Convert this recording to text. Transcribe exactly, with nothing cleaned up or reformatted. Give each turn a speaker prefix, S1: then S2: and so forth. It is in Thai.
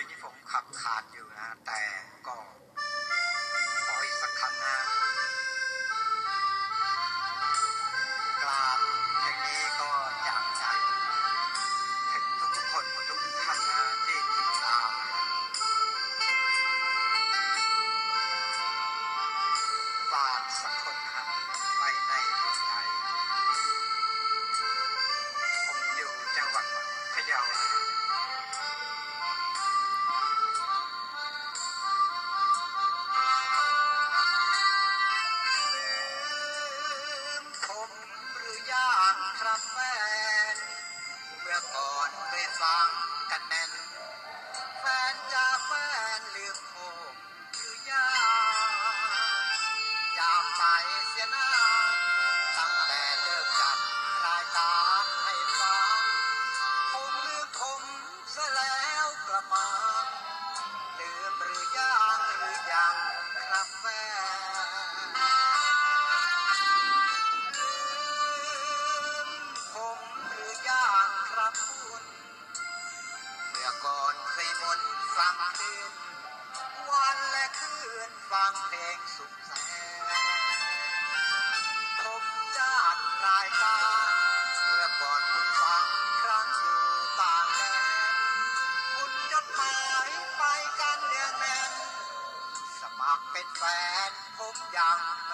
S1: ที่ผมขับขาดอยู่นะแต่ก็ขออีกสักครั้งนะกราบเพลงนี้ก็จากใจถึงทุกๆคนทุกท่านนะที่ติดตามฝากสักคนครับไว้ในดวงใจผมอยู่จังหวัดพะเยาครับแฟนเมื่อก่อนเคยฟังกันแน่นแฟนจากแฟนลืมผมหรือยาจากไปเสียนานตั้งแต่เลิกจัดรายการให้ฟังคงลืมผมซะแล้วกระมังลืมหรือยังหรือยังครับแฟนครับคุณเมื่อก่อนเคยมนฟังเพลงวันและคืนฟังเพลงสุขแสนผมจัดรายการเมื่อก่อนคุณฟังครั้งอยู่ต่างแดนคุณจดหมายไปกันเนืองแน่นสมัครเป็นแฟนผมยัง